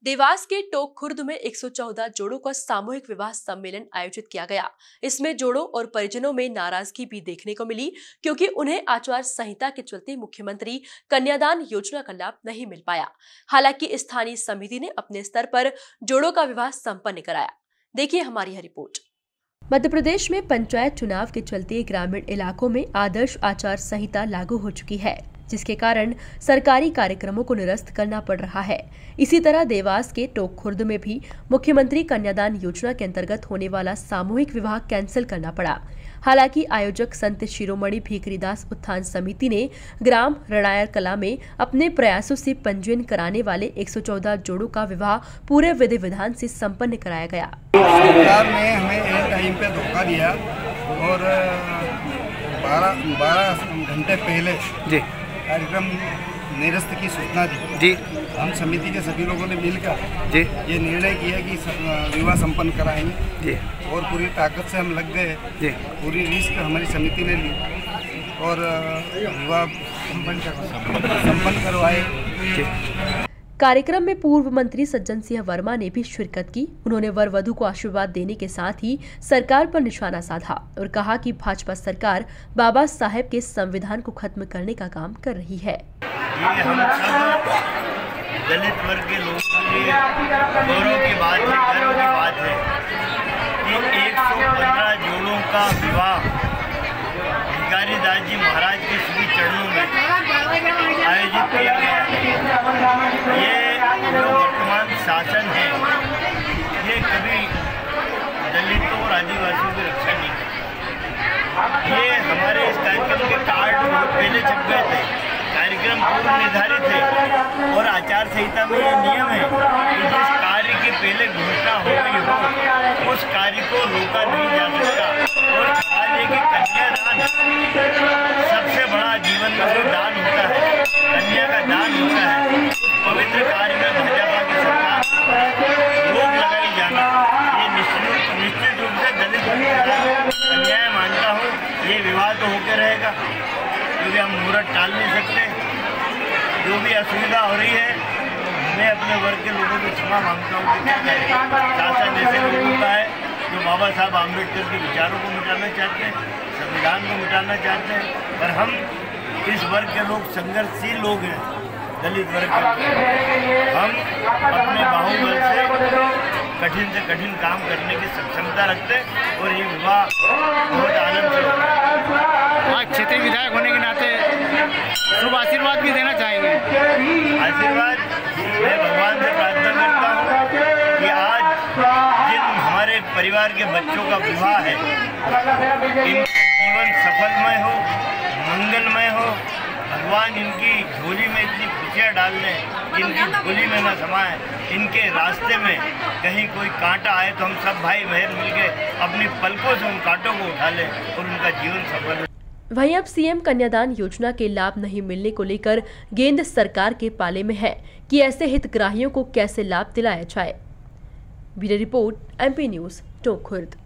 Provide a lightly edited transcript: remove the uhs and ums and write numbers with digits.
देवास के टोक खुर्द में 114 जोड़ों का सामूहिक विवाह सम्मेलन आयोजित किया गया। इसमें जोड़ों और परिजनों में नाराजगी भी देखने को मिली, क्योंकि उन्हें आचार संहिता के चलते मुख्यमंत्री कन्यादान योजना का लाभ नहीं मिल पाया। हालांकि स्थानीय समिति ने अपने स्तर पर जोड़ों का विवाह संपन्न कराया। देखिए हमारी यह रिपोर्ट। मध्य प्रदेश में पंचायत चुनाव के चलते ग्रामीण इलाकों में आदर्श आचार संहिता लागू हो चुकी है, जिसके कारण सरकारी कार्यक्रमों को निरस्त करना पड़ रहा है। इसी तरह देवास के टोक खुर्द में भी मुख्यमंत्री कन्यादान योजना के अंतर्गत होने वाला सामूहिक विवाह कैंसिल करना पड़ा। हालांकि आयोजक संत शिरोमणि भीकरीदास उत्थान समिति ने ग्राम रणायर कला में अपने प्रयासों से पंजीयन कराने वाले 114 जोड़ों का विवाह पूरे विधि विधान से संपन्न कराया गया। सरकार ने हमें एक टाइम पे धोखा दिया और 12 घंटे पहले जी कार्यक्रम निरस्त की सूचना दी जी। हम समिति के सभी लोगों ने मिलकर जी ये निर्णय किया कि विवाह संपन्न कराएंगे जी, और पूरी ताकत से हम लग गए जी। पूरी रिस्क हमारी समिति ने ली और विवाह संपन्न करवाए जी। कार्यक्रम में पूर्व मंत्री सज्जन सिंह वर्मा ने भी शिरकत की। उन्होंने वर वधू को आशीर्वाद देने के साथ ही सरकार पर निशाना साधा और कहा कि भाजपा सरकार बाबा साहेब के संविधान को खत्म करने का काम कर रही है। ये हम सब दलित वर्ग के लोगों के लिए गौरव की बात है, गर्व की बात है कि 115 जोड़ों का विवाह भिखारी दास जी महाराज के श्री चरणों में आयोजित किया गया है। ये जो वर्तमान शासन है, ये कभी दलितों और आदिवासियों की रक्षा नहीं करता। ये हमारे इस कार्यक्रम के कार्ड बहुत पहले छप गए थे, कार्यक्रम पूर्व निर्धारित है और आचार संहिता में ये नियम है कि जिस कार्य की पहले घोषणा हो गई हो उस कार्य को रोका नहीं जा सकता। और आज कि कन्यादान सबसे बड़ा जीवन में जो दान होता है, कन्या का दान होता है, पवित्र कार्य में भाजपा की सरकार रोक लगाई जाना, ये निश्चित रूप से दलित अन्याय मानता हूँ। ये विवाह तो होकर रहेगा क्योंकि हम मुहूर्त टाल नहीं सकते। जो भी असुविधा हो रही है, मैं अपने वर्ग के लोगों को क्षमा मांगता हूँ कि शासन ऐसे लोगों का है जो बाबा साहब आम्बेडकर के विचारों को मिटाना चाहते हैं, संविधान को मिटाना चाहते हैं। पर हम इस वर्ग के लोग संघर्षशील लोग हैं, दलित वर्ग के। हम अपने बाहुबल से कठिन काम करने की क्षमता रखते हैं और ये विवाह बहुत आनंद से होता है। आज क्षेत्रीय विधायक होने के नाते शुभ आशीर्वाद भी देना चाहेंगे। आशीर्वाद मैं भगवान से प्रार्थना करता हूँ कि आज जिन हमारे परिवार के बच्चों का विवाह है, इनका जीवन सफलमय हो, मंगलमय हो। भगवान इनकी झोली में इतनी खुशियाँ डाल दें, इनकी झोली में न समाए, इनके रास्ते में कहीं कोई कांटा आए तो हम सब भाई बहन मिलकर अपनी पलकों से उन कांटों को उठा लें और उनका जीवन सफल हो। वहीं अब सीएम कन्यादान योजना के लाभ नहीं मिलने को लेकर गेंद सरकार के पाले में है कि ऐसे हितग्राहियों को कैसे लाभ दिलाया जाए। Bureau report, MP news, Tonk Khurd.